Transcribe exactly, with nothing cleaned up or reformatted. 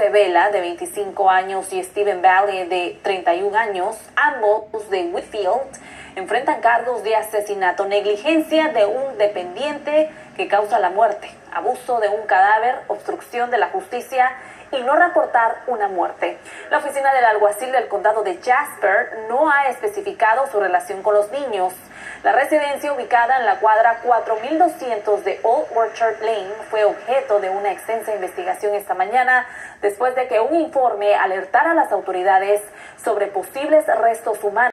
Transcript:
Vela, de veinticinco años, y Steven Valley, de treinta y un años, ambos de Whitfield, enfrentan cargos de asesinato, negligencia de un dependiente que causa la muerte, abuso de un cadáver, obstrucción de la justicia y no reportar una muerte. La oficina del alguacil del condado de Jasper no ha especificado su relación con los niños. La residencia, ubicada en la cuadra cuatro mil doscientos de Old Orchard Lane, fue objeto de una extensa investigación esta mañana después de que un informe alertara a las autoridades sobre posibles restos humanos